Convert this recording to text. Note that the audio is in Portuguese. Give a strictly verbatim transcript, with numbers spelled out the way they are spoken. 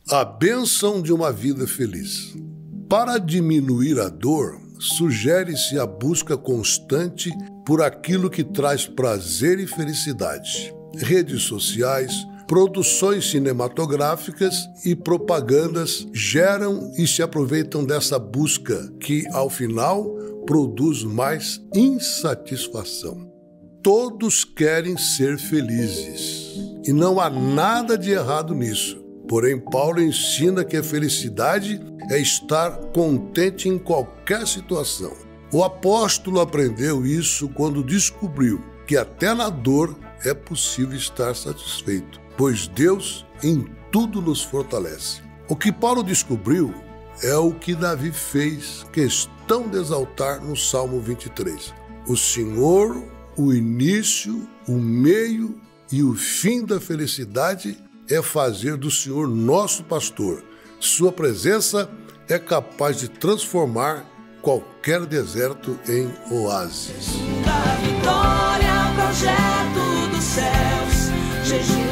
A bênção de uma vida feliz. Para diminuir a dor, sugere-se a busca constante por aquilo que traz prazer e felicidade. Redes sociais, produções cinematográficas e propagandas geram e se aproveitam dessa busca que, ao final, produz mais insatisfação. Todos querem ser felizes e não há nada de errado nisso. Porém, Paulo ensina que a felicidade é estar contente em qualquer situação. O apóstolo aprendeu isso quando descobriu que até na dor é possível estar satisfeito, pois Deus em tudo nos fortalece. O que Paulo descobriu é o que Davi fez questão de exaltar no Salmo vinte e três. O Senhor, o início, o meio e o fim da felicidade é fazer do Senhor nosso pastor. Sua presença é capaz de transformar qualquer deserto em oásis. Da vitória, projeto dos céus, G G